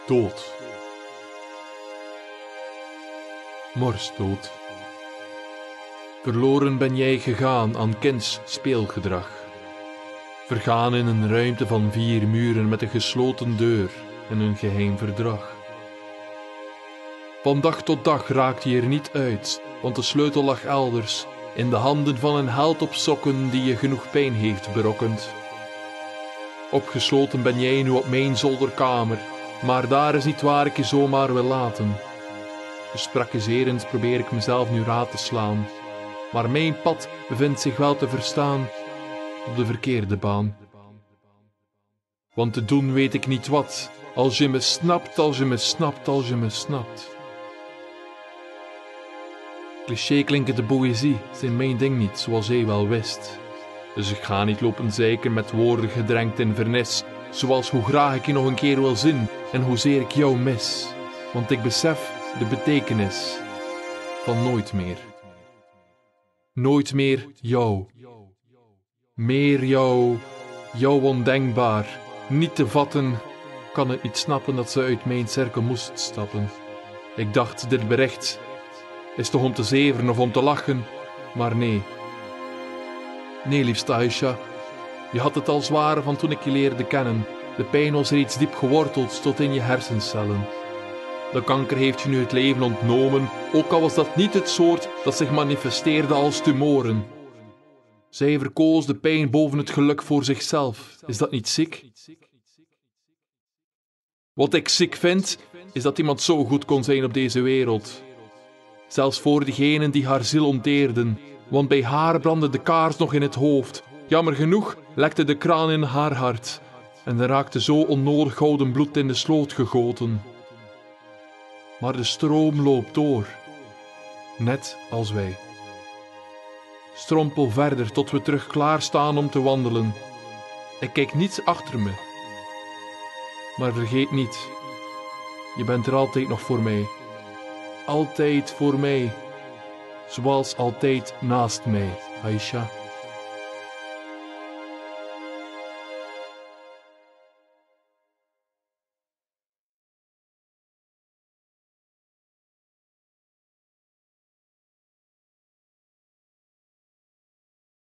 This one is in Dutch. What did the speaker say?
Dood. Morsdood. Verloren ben jij gegaan aan kinds speelgedrag. Vergaan in een ruimte van 4 muren met een gesloten deur en een geheim verdrag. Van dag tot dag raakt je er niet uit, want de sleutel lag elders, in de handen van een held op sokken die je genoeg pijn heeft berokkend. Opgesloten ben jij nu op mijn zolderkamer, maar daar is niet waar ik je zomaar wil laten. Dus prakkezerend probeer ik mezelf nu raad te slaan, maar mijn pad bevindt zich wel te verstaan op de verkeerde baan. Want te doen weet ik niet wat, als je me snapt, als je me snapt, als je me snapt. Cliché klinkende poëzie zijn mijn ding niet, zoals jij wel wist. Dus ik ga niet lopen zeiken met woorden gedrenkt in vernis, zoals hoe graag ik je nog een keer wil zien en hoezeer ik jou mis. Want ik besef de betekenis van nooit meer. Nooit meer jou. Meer jou, jou ondenkbaar, niet te vatten, kan het niet snappen dat ze uit mijn cirkel moest stappen. Ik dacht, dit bericht is toch om te zeveren of om te lachen, maar nee. Nee, liefste Aisha, je had het al zwaar van toen ik je leerde kennen. De pijn was reeds diep geworteld tot in je hersencellen. De kanker heeft je nu het leven ontnomen, ook al was dat niet het soort dat zich manifesteerde als tumoren. Zij verkoos de pijn boven het geluk voor zichzelf. Is dat niet ziek? Wat ik ziek vind, is dat iemand zo goed kon zijn op deze wereld. Zelfs voor diegenen die haar ziel onteerden, want bij haar brandde de kaars nog in het hoofd. Jammer genoeg lekte de kraan in haar hart en er raakte zo onnodig gouden bloed in de sloot gegoten. Maar de stroom loopt door, net als wij. Strompel verder tot we terug klaarstaan om te wandelen. Ik kijk niets achter me. Maar vergeet niet, je bent er altijd nog voor mij. Altijd voor mij. Zoals altijd naast mij, Aisha.